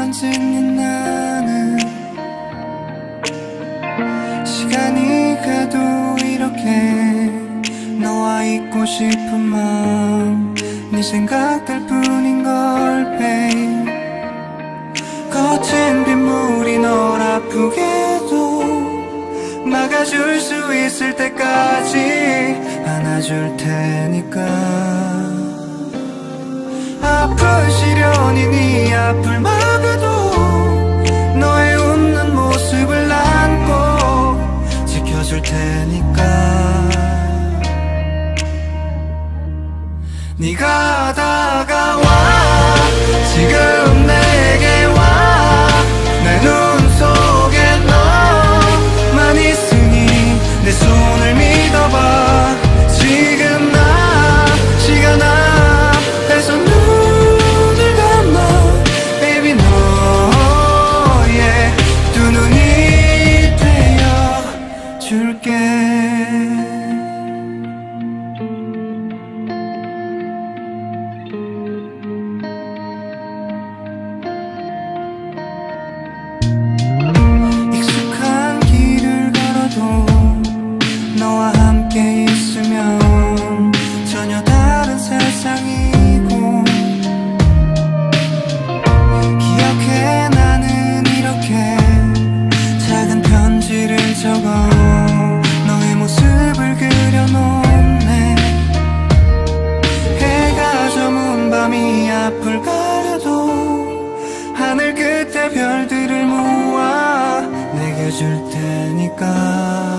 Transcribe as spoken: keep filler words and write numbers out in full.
짓는 나는 시간이 가도 이렇게 너와 있고 싶은 마음 네 생각들 뿐인걸 babe. 거친 빗물이 널 아프게도 막아줄 수 있을 때까지 안아줄 테니까. 아픈 시련이 네 앞을 막아도 너의 웃는 모습을 안고 지켜줄 테니까. 네가 다가와 지금 내게 와 내 눈 속에 너만 있으니 내 손을 믿어봐. 지금 나 시간 앞에서 눈을 감아 baby 너의 두 눈이 되어줄게. 너와 함께 있으면 전혀 다른 세상이고 기억해 나는 이렇게 작은 편지를 적어 너의 모습을 그려놓네. 해가 저문 밤이 앞을 가려도 하늘 끝에 별들을 모아 내게 줄 테니까.